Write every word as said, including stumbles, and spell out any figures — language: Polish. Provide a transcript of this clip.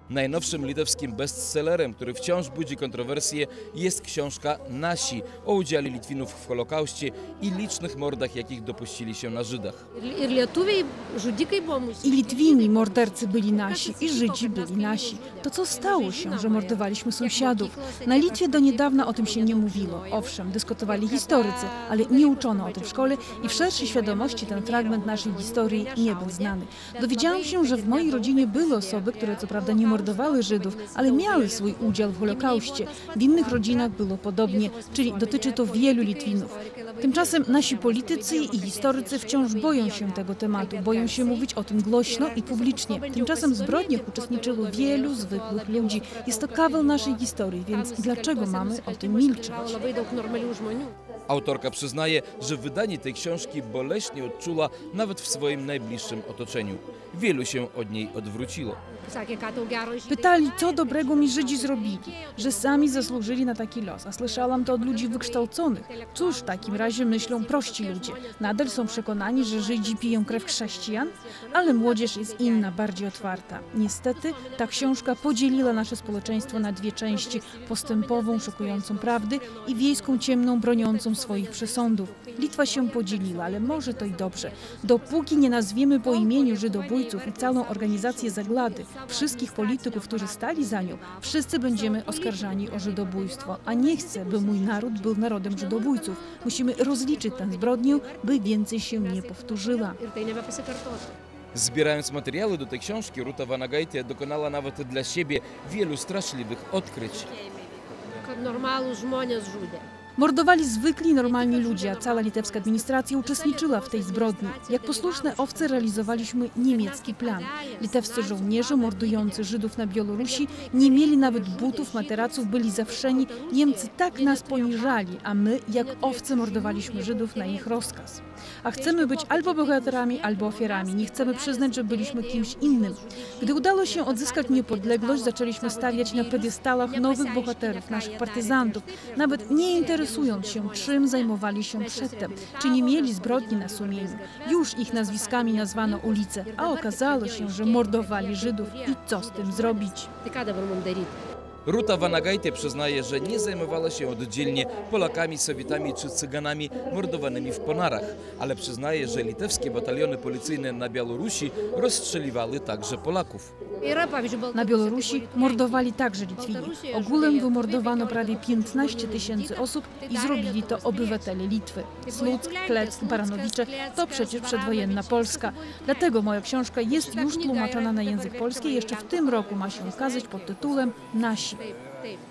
Najnowszym litewskim bestsellerem, który wciąż budzi kontrowersje, jest książka Nasi o udziale Litwinów w Holokauście i licznych mordach, jakich dopuścili się na Żydach. I Litwini, mordercy byli nasi, i Żydzi byli nasi. To co stało się, że mordowaliśmy sąsiadów? Na Litwie do niedawna o tym się nie mówiło. Owszem, dyskutowali historycy, ale nie uczono o tym w szkole i w szerszej świadomości ten fragment naszej historii nie był znany. Dowiedziałam się, że w mojej rodzinie były osoby, które co prawda nie mordowały Żydów, ale miały swój udział w Holokauście. W innych rodzinach było podobnie, czyli dotyczy to wielu Litwinów. Tymczasem nasi politycy i historycy wciąż boją się tego tematu, boją się mówić o tym głośno i publicznie. Tymczasem w zbrodniach uczestniczyło wielu zwykłych ludzi. Jest to kawał naszej historii, więc dlaczego mamy o tym milczeć? Autorka przyznaje, że wydanie tej książki boleśnie odczula nawet w swoim najbliższym otoczeniu. Wielu się od niej odwróciło. Pytali, co dobrego mi Żydzi zrobili, że sami zasłużyli na taki los, a słyszałam to od ludzi wykształconych. Cóż w takim razie myślą prości ludzie? Nadal są przekonani, że Żydzi piją krew chrześcijan? Ale młodzież jest inna, bardziej otwarta. Niestety ta książka podzieliła nasze społeczeństwo na dwie części: postępową, szokującą prawdy i wiejską, ciemną, broniącą swoich przesądów. Litwa się podzieliła, ale może to i dobrze. Dopóki nie nazwiemy po imieniu żydobójców i całą organizację zagłady, wszystkich polityków, którzy stali za nią, wszyscy będziemy oskarżani o żydobójstwo. A nie chcę, by mój naród był narodem żydobójców. Musimy rozliczyć tę zbrodnię, by więcej się nie powtórzyła. Zbierając materiały do tej książki, Ruta Vanagaitė dokonała nawet dla siebie wielu straszliwych odkryć. Mordowali zwykli, normalni ludzie, a cała litewska administracja uczestniczyła w tej zbrodni. Jak posłuszne owce realizowaliśmy niemiecki plan. Litewscy żołnierze mordujący Żydów na Białorusi nie mieli nawet butów, materaców, byli zawszeni. Niemcy tak nas poniżali, a my jak owce mordowaliśmy Żydów na ich rozkaz. A chcemy być albo bohaterami, albo ofiarami. Nie chcemy przyznać, że byliśmy kimś innym. Gdy udało się odzyskać niepodległość, zaczęliśmy stawiać na piedestalach nowych bohaterów, naszych partyzantów, nawet nie interesując się, czym zajmowali się przedtem, czy nie mieli zbrodni na sumieniu. Już ich nazwiskami nazwano ulice, a okazało się, że mordowali Żydów i co z tym zrobić? Ruta Vanagaitė przyznaje, że nie zajmowała się oddzielnie Polakami, Sowietami czy Cyganami mordowanymi w Ponarach, ale przyznaje, że litewskie bataliony policyjne na Białorusi rozstrzeliwały także Polaków. Na Białorusi mordowali także Litwini. Ogółem wymordowano prawie piętnaście tysięcy osób i zrobili to obywatele Litwy. Słuck, Kleck, Baranowicze to przecież przedwojenna Polska. Dlatego moja książka jest już tłumaczona na język polski i jeszcze w tym roku ma się ukazać pod tytułem Nasi.